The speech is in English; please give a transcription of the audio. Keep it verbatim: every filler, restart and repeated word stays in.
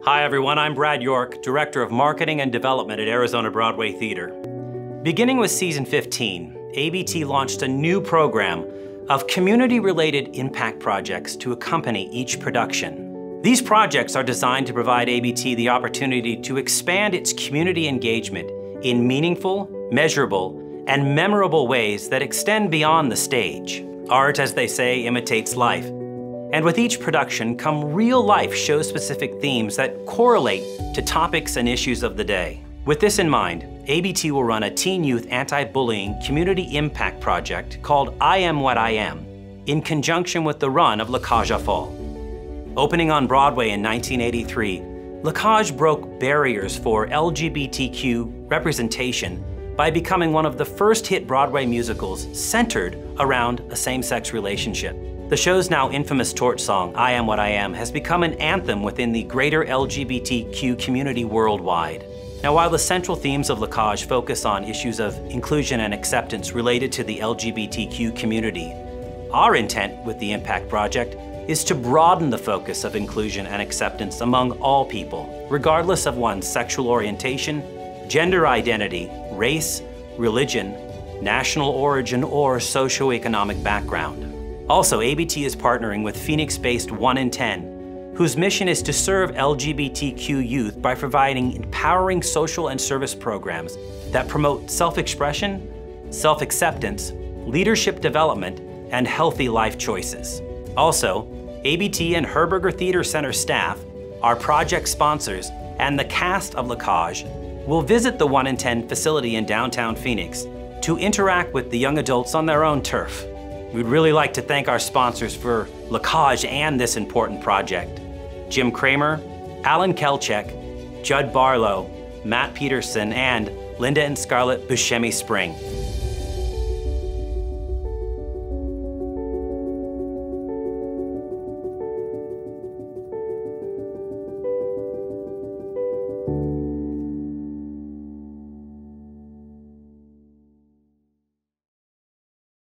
Hi everyone, I'm Brad York, Director of Marketing and Development at Arizona Broadway Theater. Beginning with season fifteen, A B T launched a new program of community-related impact projects to accompany each production. These projects are designed to provide A B T the opportunity to expand its community engagement in meaningful, measurable, and memorable ways that extend beyond the stage. Art, as they say, imitates life. And with each production come real-life show-specific themes that correlate to topics and issues of the day. With this in mind, A B T will run a teen youth anti-bullying community impact project called I Am What I Am, in conjunction with the run of La Cage à Folles. Opening on Broadway in nineteen eighty-three, La Cage broke barriers for L G B T Q representation by becoming one of the first hit Broadway musicals centered around a same-sex relationship. The show's now infamous torch song, I Am What I Am, has become an anthem within the greater L G B T Q community worldwide. Now, while the central themes of La Cage focus on issues of inclusion and acceptance related to the L G B T Q community, our intent with the Impact Project is to broaden the focus of inclusion and acceptance among all people, regardless of one's sexual orientation, gender identity, race, religion, national origin, or socioeconomic background. Also, A B T is partnering with Phoenix-based one in ten, whose mission is to serve L G B T Q youth by providing empowering social and service programs that promote self-expression, self-acceptance, leadership development, and healthy life choices. Also, A B T and Herberger Theater Center staff, our project sponsors, and the cast of La Cage will visit the one in ten facility in downtown Phoenix to interact with the young adults on their own turf. We'd really like to thank our sponsors for La Cage and this important project: Jim Kramer, Alan Kelchek, Judd Barlow, Matt Peterson, and Linda and Scarlett Buscemi Spring.